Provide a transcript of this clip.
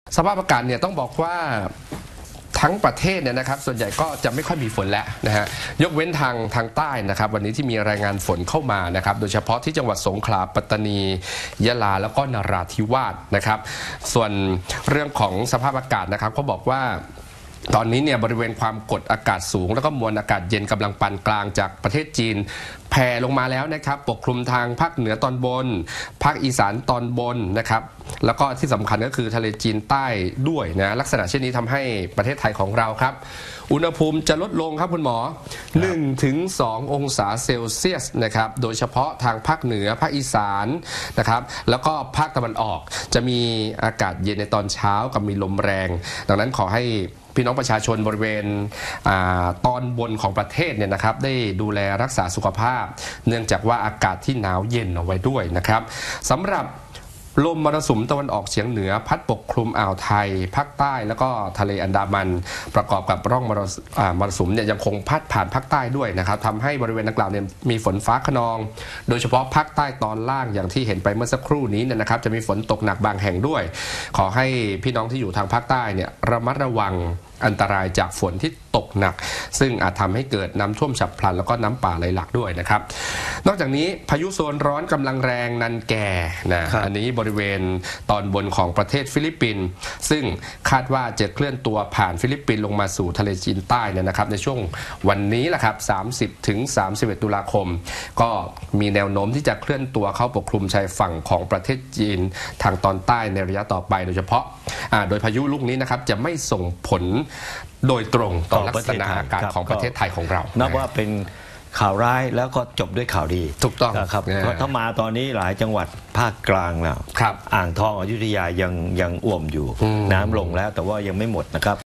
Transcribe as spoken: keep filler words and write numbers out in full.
สภาพอากาศเนี่ยต้องบอกว่าทั้งประเทศเนี่ยนะครับส่วนใหญ่ก็จะไม่ค่อยมีฝนแล้วนะฮะยกเว้นทางทางใต้นะครับวันนี้ที่มีรายงานฝนเข้ามานะครับโดยเฉพาะที่จังหวัดสงขลาปัตตานียะลาแล้วก็นราธิวาสนะครับส่วนเรื่องของสภาพอากาศนะครับเขาบอกว่าตอนนี้เนี่ยบริเวณความกดอากาศสูงแล้วก็มวลอากาศเย็นกำลังปานกลางจากประเทศจีนแผ่ลงมาแล้วนะครับปกคลุมทางภาคเหนือตอนบนภาคอีสานตอนบนนะครับแล้วก็ที่สำคัญก็คือทะเลจีนใต้ด้วยนะลักษณะเช่นนี้ทำให้ประเทศไทยของเราครับอุณหภูมิจะลดลงครับคุณหมอ หนึ่งถึงสอง องศาเซลเซียสนะครับโดยเฉพาะทางภาคเหนือภาคอีสานนะครับแล้วก็ภาคตะวันออกจะมีอากาศเย็นในตอนเช้ากับมีลมแรงดังนั้นขอให้พี่น้องประชาชนบริเวณตอนบนของประเทศเนี่ยนะครับได้ดูแลรักษาสุขภาพเนื่องจากว่าอากาศที่หนาวเย็นเอาไว้ด้วยนะครับสำหรับลมมรสุมตะวันออกเฉียงเหนือพัดปกคลุมอ่าวไทยภาคใต้แล้วก็ทะเลอันดามันประกอบกับร่องมรสุมเนี่ยยังคงพัดผ่านภาคใต้ด้วยนะครับทำให้บริเวณดังกล่าวเนี่ยมีฝนฟ้าคะนองโดยเฉพาะภาคใต้ตอนล่างอย่างที่เห็นไปเมื่อสักครู่นี้เนี่ยนะครับจะมีฝนตกหนักบางแห่งด้วยขอให้พี่น้องที่อยู่ทางภาคใต้เนี่ยระมัดระวังอันตรายจากฝนที่ตกหนักซึ่งอาจทำให้เกิดน้ำท่วมฉับพลันแล้วก็น้ำป่าไหลหลากด้วยนะครับนอกจากนี้พายุโซนร้อนกำลังแรงนันแก่นะอันนี้บริเวณตอนบนของประเทศฟิลิปปินส์ซึ่งคาดว่าจะเคลื่อนตัวผ่านฟิลิปปินส์ลงมาสู่ทะเลจีนใต้เนี่ยนะครับในช่วงวันนี้แหละครับสามสิบถึงสามสิบเอ็ดตุลาคมก็มีแนวโน้มที่จะเคลื่อนตัวเข้าปกคลุมชายฝั่งของประเทศจีนทางตอนใต้ในระยะต่อไปโดยเฉพาะโดยพายุลูกนี้นะครับจะไม่ส่งผลโดยตรงต่อลักษณะอากาศของประเทศไทยของเรานับว่าเป็นข่าวร้ายแล้วก็จบด้วยข่าวดีถูกต้องครับเพราะถ้ามาตอนนี้หลายจังหวัดภาคกลางแล้วอ่างทองอยุธยายังยังอ่วมอยู่น้ำลงแล้วแต่ว่ายังไม่หมดนะครับ